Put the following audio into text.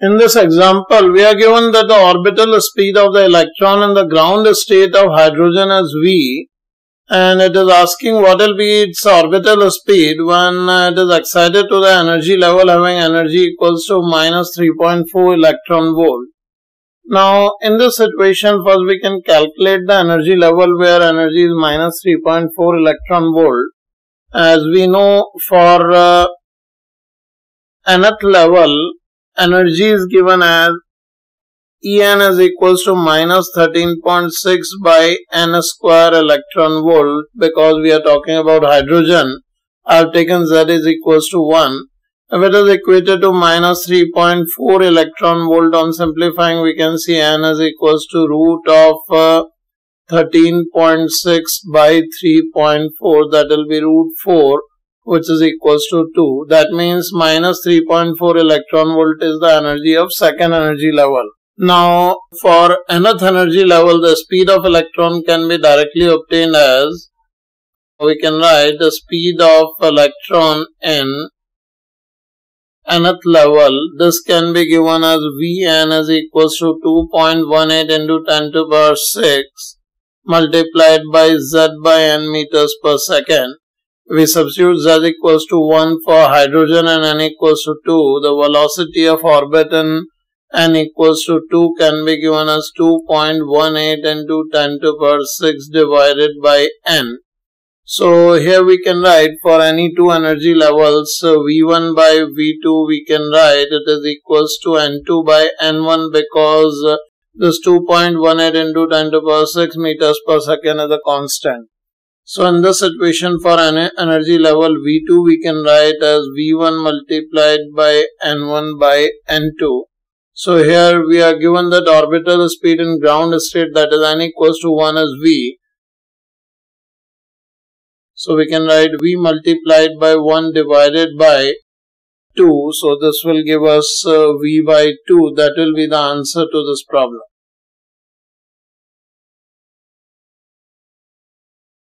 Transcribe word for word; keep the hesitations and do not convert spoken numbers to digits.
In this example, we are given that the orbital speed of the electron in the ground state of hydrogen is V, and it is asking what will be its orbital speed when it is excited to the energy level having energy equals to minus three point four electron volt. Now, in this situation, first we can calculate the energy level where energy is minus three point four electron volt. As we know, for uh, nth level, energy is given as En is equals to minus thirteen point six by n square electron volt. Because we are talking about hydrogen, I have taken Z is equals to one. If it is equated to minus three point four electron volt, on simplifying we can see N is equals to root of uh, thirteen point six by three point four, that will be root four, which is equals to two. That means minus three point four electron volt is the energy of second energy level. Now, for nth energy level, the speed of electron can be directly obtained as, we can write the speed of electron in nth level. This can be given as Vn is equals to two point one eight into ten to the power six multiplied by Z by n meters per second. We substitute Z equals to one for hydrogen and n equals to two. The velocity of orbit in n equals to two can be given as two point one eight into ten to the power six divided by n. So here we can write for any two energy levels, so V one by V two we can write it is equals to n two by n one, because this two point one eight into ten to the power six meters per second is a constant. So in this situation, for any energy level V two we can write as V one multiplied by n one by n two. So here we are given that orbital speed in ground state, that is n equals to one, is V. So we can write V multiplied by one divided by two. So this will give us uh, V by two. That will be the answer to this problem.